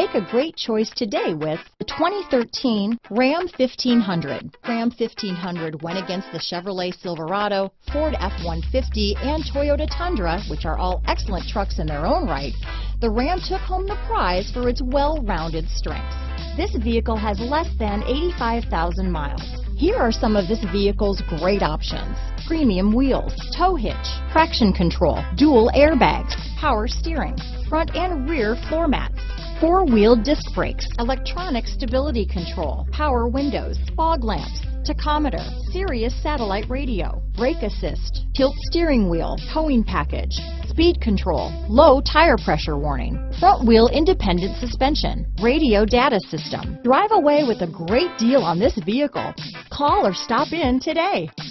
Make a great choice today with the 2013 Ram 1500. Ram 1500 went against the Chevrolet Silverado, Ford F-150, and Toyota Tundra, which are all excellent trucks in their own right. The Ram took home the prize for its well-rounded strengths. This vehicle has less than 85,000 miles. Here are some of this vehicle's great options: premium wheels, tow hitch, traction control, dual airbags, power steering, front and rear floor mats, four-wheel disc brakes, electronic stability control, power windows, fog lamps, tachometer, Sirius satellite radio, brake assist, tilt steering wheel, towing package, speed control, low tire pressure warning, front wheel independent suspension, radio data system. Drive away with a great deal on this vehicle. Call or stop in today.